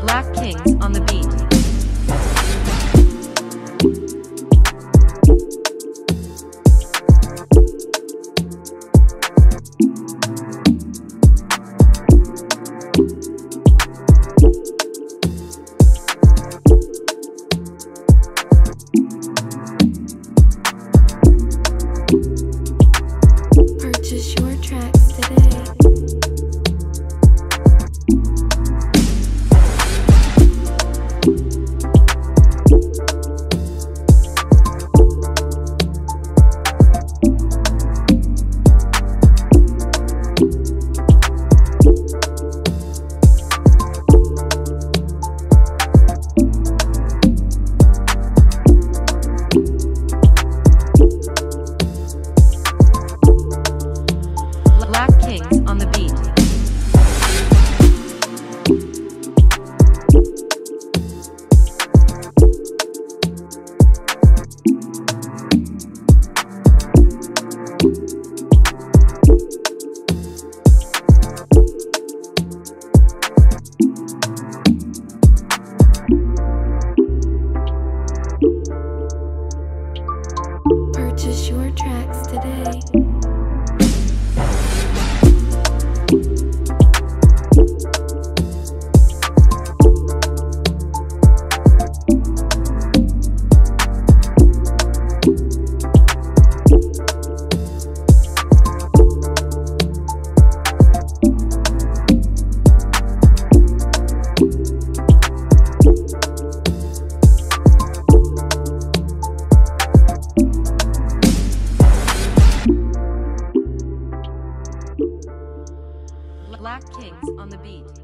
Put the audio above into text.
Black Kings on the beat. Purchase your tracks today. Black Kings on the beat. Purchase your tracks today. Black Kings on the beat.